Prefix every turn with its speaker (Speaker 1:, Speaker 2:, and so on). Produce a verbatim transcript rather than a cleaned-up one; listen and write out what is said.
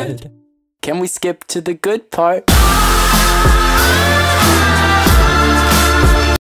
Speaker 1: bad. Can we skip to the good part?